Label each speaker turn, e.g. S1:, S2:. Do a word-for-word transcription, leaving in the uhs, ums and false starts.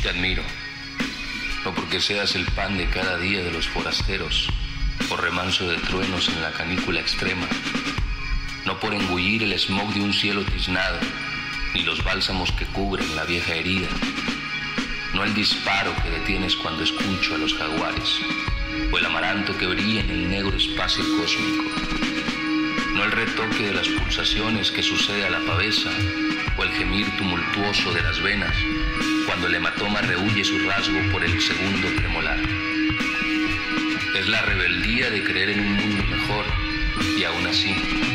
S1: Te admiro, no porque seas el pan de cada día de los forasteros, o remanso de truenos en la canícula extrema, no por engullir el smog de un cielo tiznado, ni los bálsamos que cubren la vieja herida, no el disparo que detienes cuando escucho a los jaguares, o el amaranto que brilla en el negro espacio cósmico, no el retoque de las pulsaciones que sucede a la pavesa, o el gemir tumultuoso de las venas, cuando el hematoma rehuye su rasgo por el segundo premolar. Es la rebeldía de creer en un mundo mejor, y aún así,